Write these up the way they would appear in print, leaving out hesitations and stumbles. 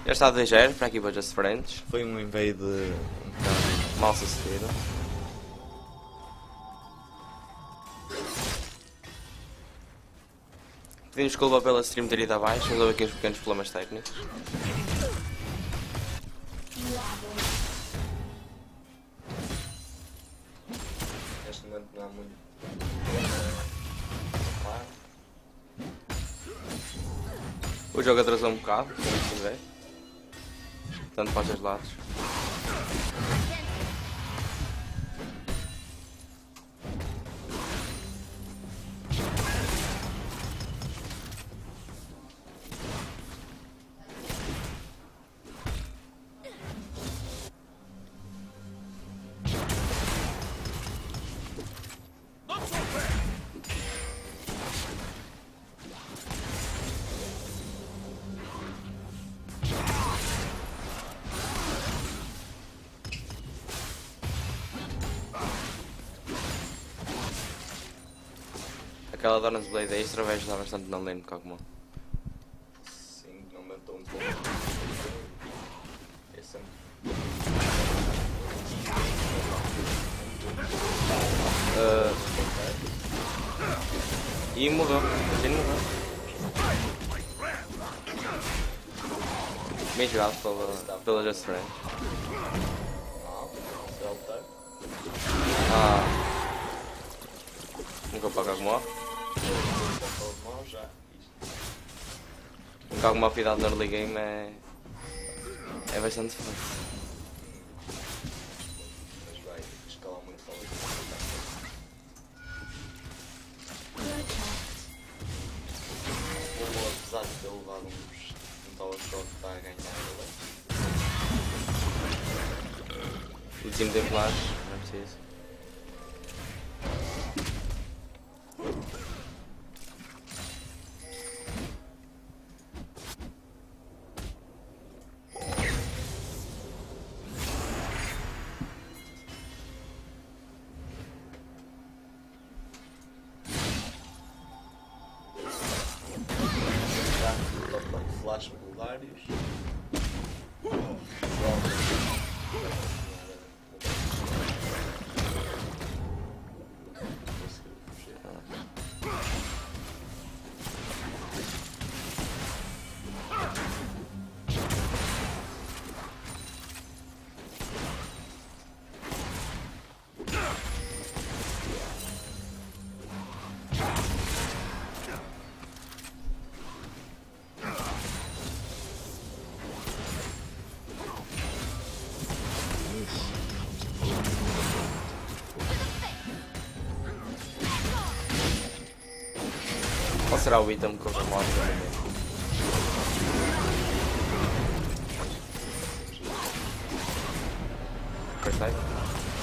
Já está 2-0 para a equipa Just Friends. Foi um invade um bocado. Mal sucedido. Pedimos desculpa pela stream ter ido abaixo, mas houve aqui uns pequenos problemas técnicos. Neste momento não há muito. O jogo atrasou um bocado, como se vê. Tanto para os dois lados. Aquela Donna's Blade extra vai ajudar bastante na lane de Kog'Maw. Sim, não matou um pouco. Esse é E morreu, ele morreu. Bem jogado pela Just Friends. Nunca para Kog'Maw. O Kog'Maw cuidado no early game é bastante forte. Mas vai escalar muito forte. Apesar de ter levado um tower shot, está a ganhar. O time tem flash, não é preciso. Flash Bulgários. Qual será o item que eu vou mostrar? Perfeito.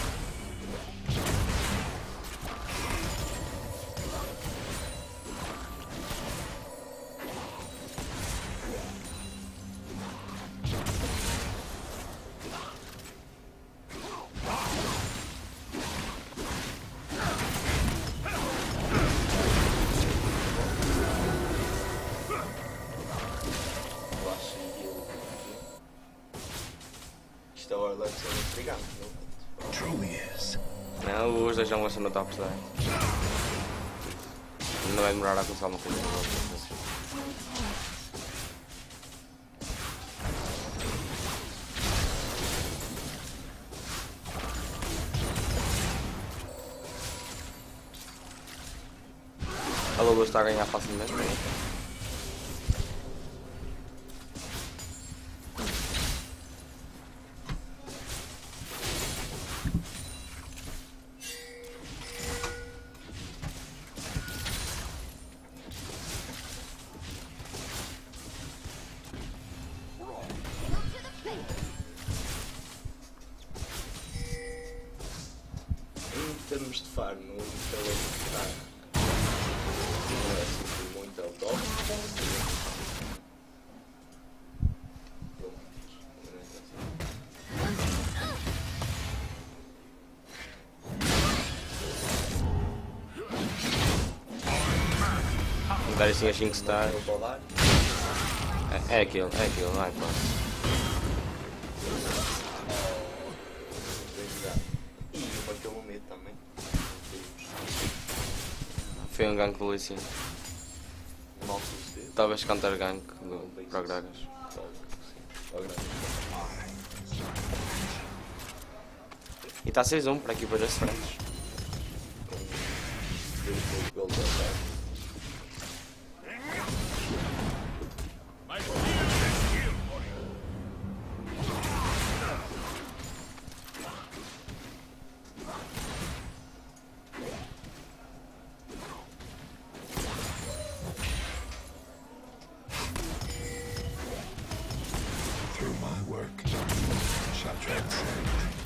Isto é o Orlando sendo brigante, não? Truly is. Não, os dois já vão ser no top side. Não vai demorar a começar uma coisa. A Lobo está a ganhar facilmente. Em termos de farm, o Installer está não é assim muito ao top. Dar assim a 5 stars. Vou dar. É aquilo, vai pá. E eu bateu o medo também. Foi um gank do Lee Sin. Mal sucedido. Talvez counter gank para o Gragas. E está 6-1 para equipas diferentes. Com o gol da Gragas. Through my work, shall transcend.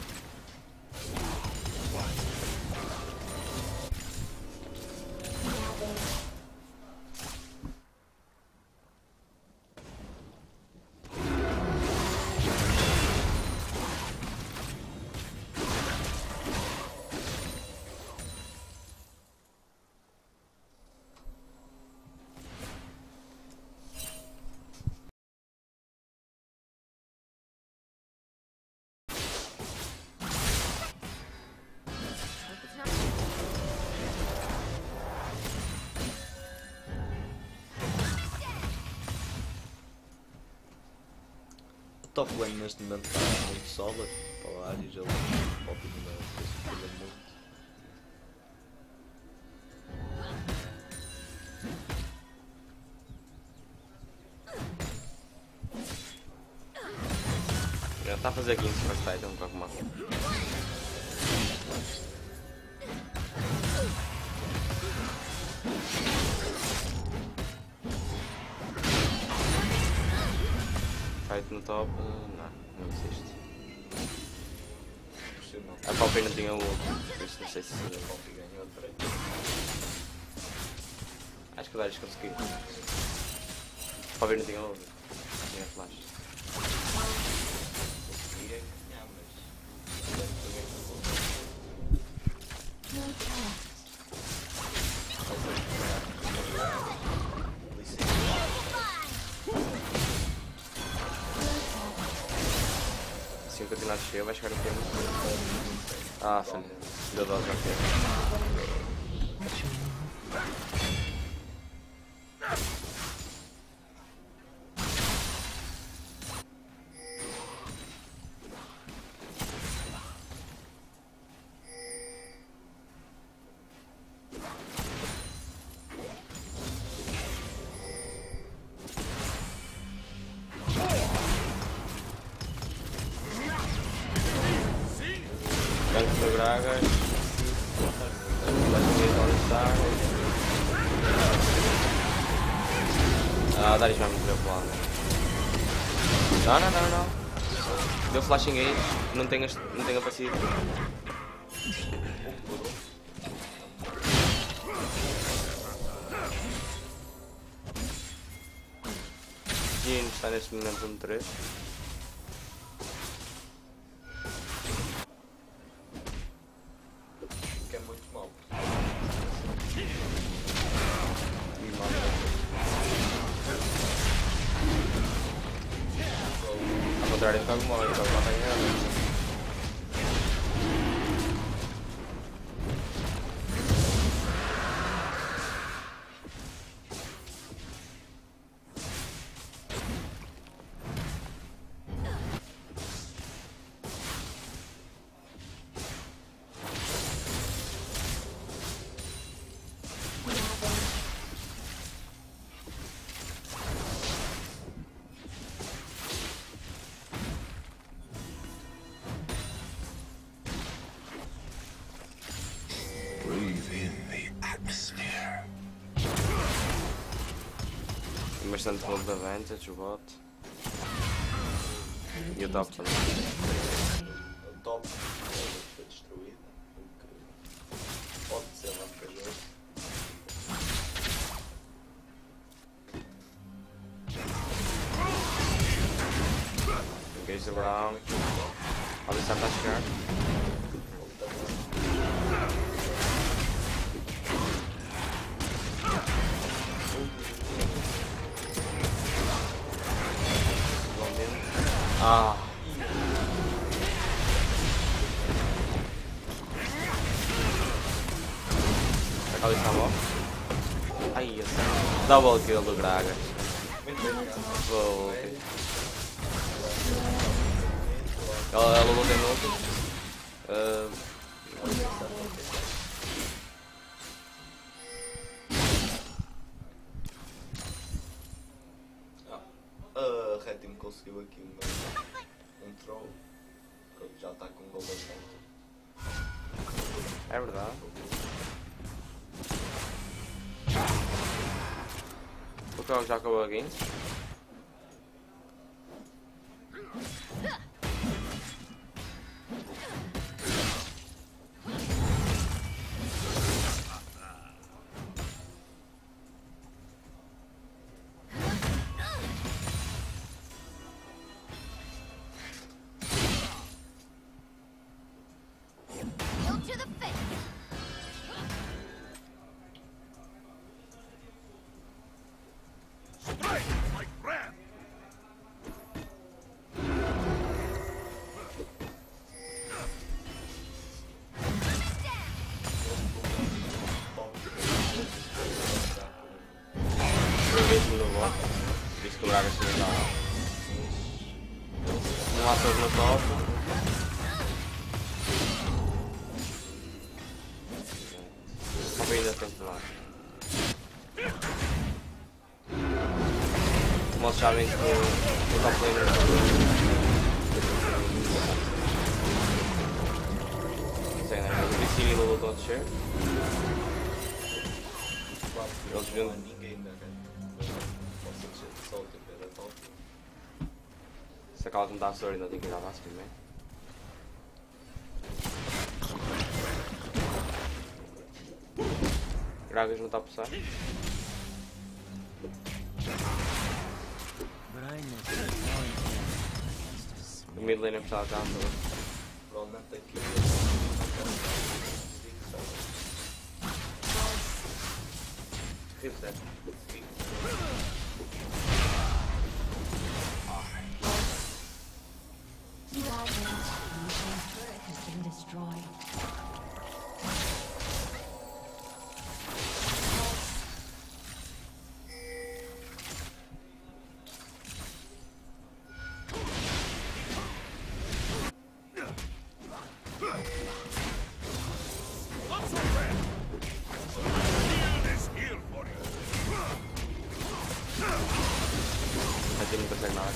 O top lane neste momento está muito sólido para o Ares, ele pode fazer muito. Já está a fazer 15 first item com alguma. Fight no top, não existe. A Poppy não tinha o outro, por isso não sei se A Poppy ganhou de break. acho que o Darius conseguiu. A Poppy não tinha o outro, tinha flash. Conseguia ganhar, mas... Se continuar cheio vai chegar no tempo. Ah, filho, deu dose aqui. Gank do Gragas. Ah, o Darius vai me ver pro lado. Não. Deu flash engage, não tenho a passiva. Jin está neste momento no 3. Que é muito mal. Ao contrário do Kagumon, o Kagumon tem nada. Breathe in the atmosphere. Tem bastante gold advantage, o bot. E o top também. O top foi destruído, o que pode ser vantajoso. Engage the Brown. Olha se está a chegar. Ah, Ali está morto. Ai, esse. Double kill do Gragas. Ela lutou em outro. A Red Team conseguiu aqui um throw. Pronto, já está com Golden Point. É verdade. O carro já acabou aqui. Diz que o Braga chega lá. Um ator no top. Só que ainda tem que lá. Como vocês sabem que o top laner não sei, né? O Vicini lutou a descer. Eles viram. Ninguém na Red. Posso descer de sol, tem que ver a top. Se acaba de mudar a story, ainda tem que ir à base primeiro. Gragas não está a passar. O mid lane precisava estar a andar. Provavelmente aqui. Reset. Turret has been destroyed. Aqui não consegue nada.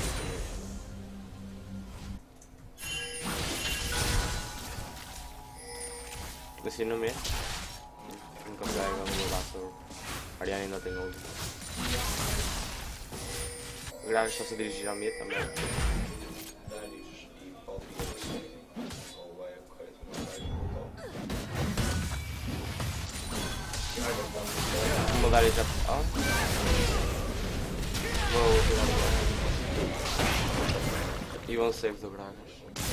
Assim no meio. Não consegue mudar sobre. A Ariana ainda tem outro. O Gragas só se dirigir ao meio também. Darius e Poppy ou vai a correr com o Darius. Vou mudar já. Ah. E vão save do Gragas.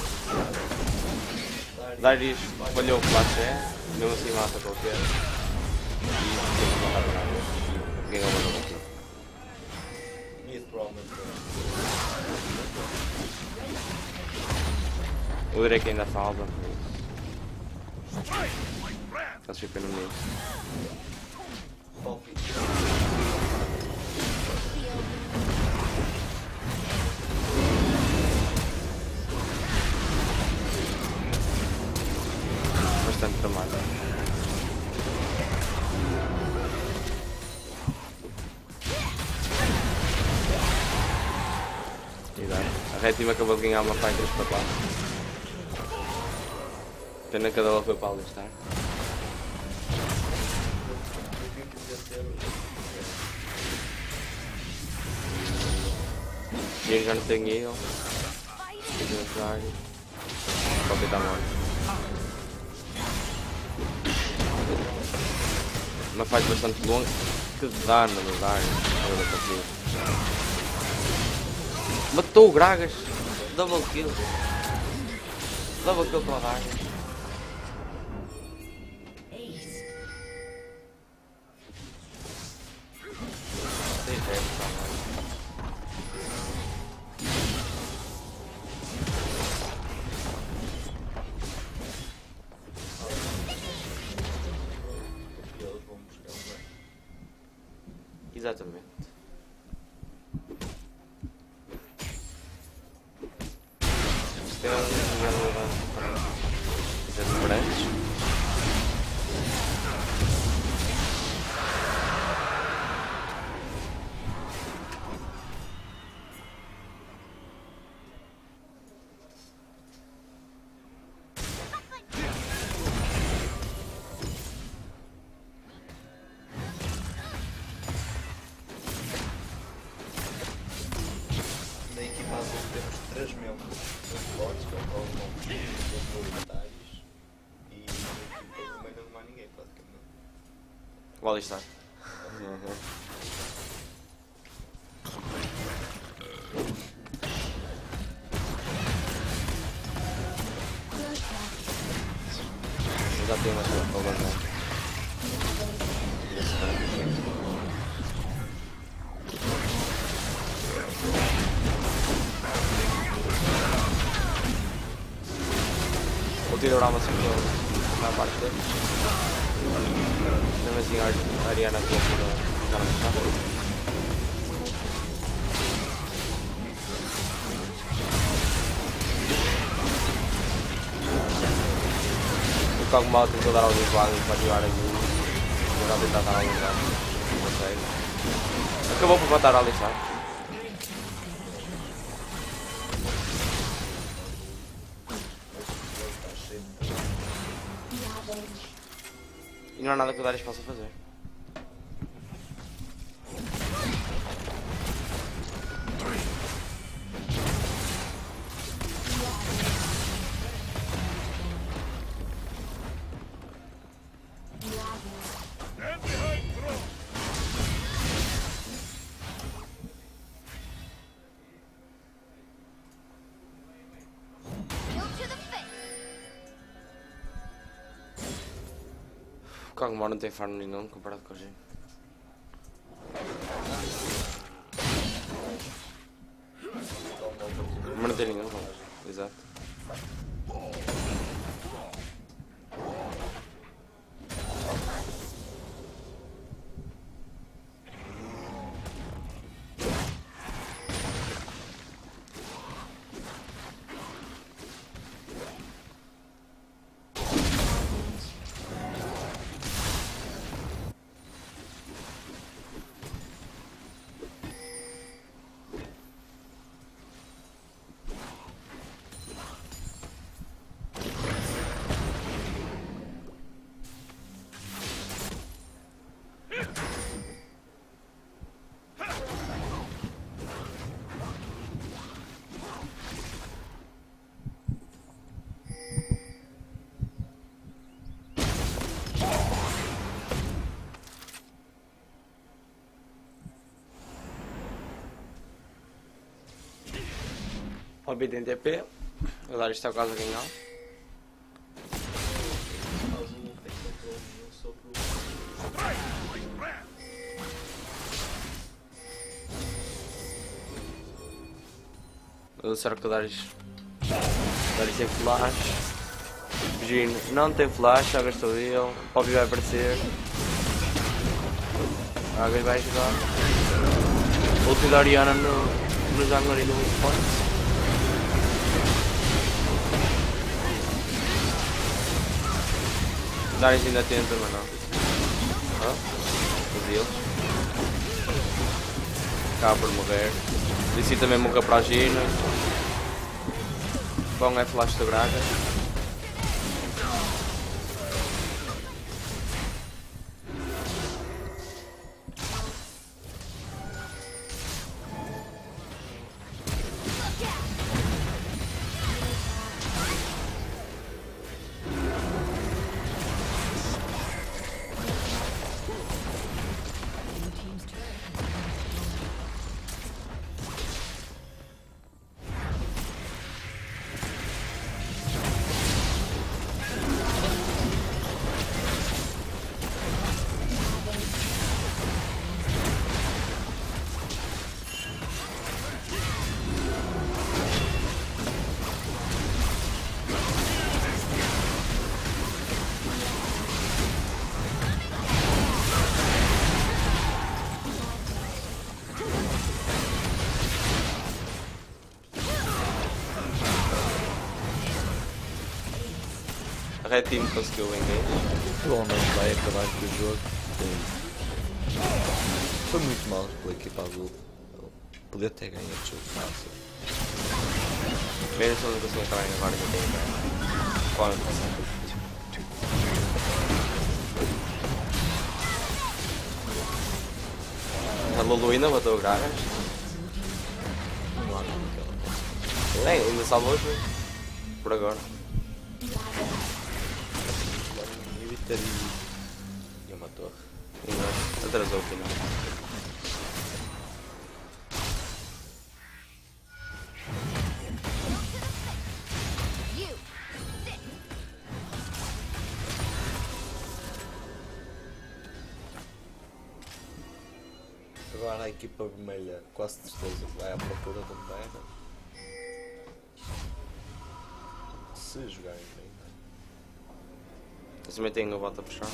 Darius falhou o flash, mesmo assim mata qualquer. E tem que matar o Gragas. E ganhou uma nova kill. Mid provavelmente. O Drake ainda falta. Eles ficam no meio. Poppy. Bastante trabalho. E dá. A Red Team acabou de ganhar uma fight 3 para 4. Pena que cada uma foi para alistar. E ele já não tem heal. Pode estar morto. Uma fight bastante longa. Que dano no Darius. Matou o Gragas. Double kill. Double kill com a Darius. Ace. 3 membros fortes que colocam os militares e depois no meio não há ninguém praticamente. O Alistar. Eu já tenho uma coisa para guardar. Vou tirar uma segunda na parte dele. Mesmo assim a Ariana ficou por já não está. O Kog'Maw tentou dar alguns lados para ativar aqui. Vou tentar dar alguns lados. Não sei. Acabou por matar a Alistar. E não há nada que o Darius possa fazer. O Kog'Maw não tem farm nenhum comparado com a gente. Mas não tem nenhum, não. Exato. O BD em TP, o Darius está quase a ganhar. Azul tem controle nenhum sobre Será que o Darius tem flash? Jin não tem flash, já gastou ele. Poppy vai aparecer. Alguém vai ajudar. Ulti da Ariana no jungler e no weak point. Darius ainda tenta, mas não. Os deles. Acaba por morrer. Disse também muca para a Gina. Bom é flash de Braga. A Red Team conseguiu o engage. Provavelmente vai acabar com o jogo. Foi muito mal pela equipa azul. Podia ter ganho o jogo fácil. Mesmo se eu não conseguir acabar agora, já tenho ganho. Qual é o passado? A Lulu ainda matou o Gragas. Não há nada que ela possa. Bem, ainda salvou o jogo. Por agora. E uma torre. Ainda atrasou o final. Agora a equipa vermelha quase certeza que vai à procura de um Baron. Se jogarem bem. Eles também têm a volta a puxar.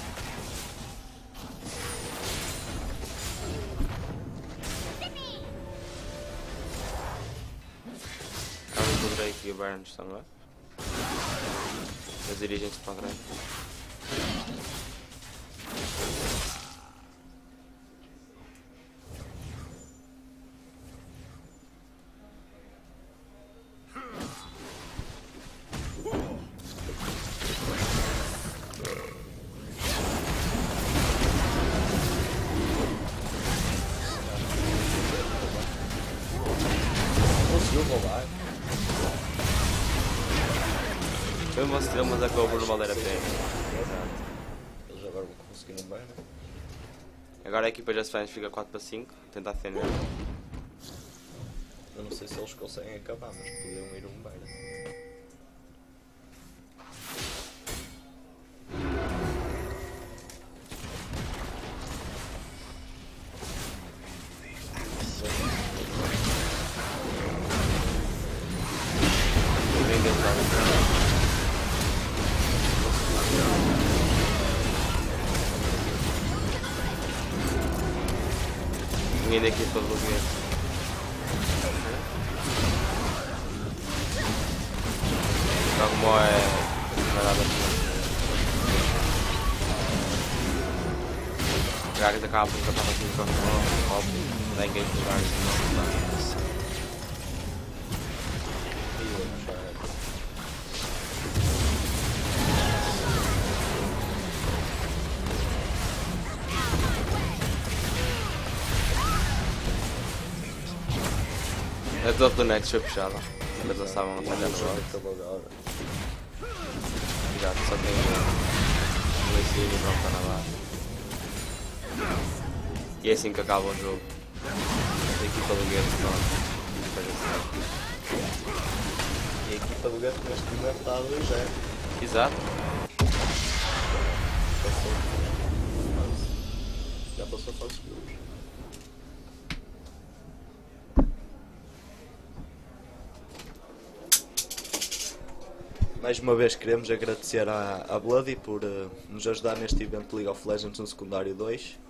O Drake e o Baron estão lá. Eles dirigem-se para a direita. Conseguiu roubar. Foi uma estrela, mas acabou por não valer a pena. Exato. Eles agora vão conseguir um Baron. Agora a equipa já se faz, fica 4 para 5. Tentar defender. Eu não sei se eles conseguem acabar, mas podiam ir um Baron. Ninguém da equipa do Guedes. Como é nada já que acaba por estar aqui com o óbvio, dá ninguém jogar a torre do Nexus foi puxada. Eles não estavam a falhar no jogo. Acabou agora. Já só tem um Lecine e pronto, está na base. E é assim que acaba o jogo. A equipa do Guedes E a equipa do Gato neste momento está a 2-0. Exato. Já passou a fase de grupos. Mais uma vez queremos agradecer à Bloody por nos ajudar neste evento League of Legends no secundário 2.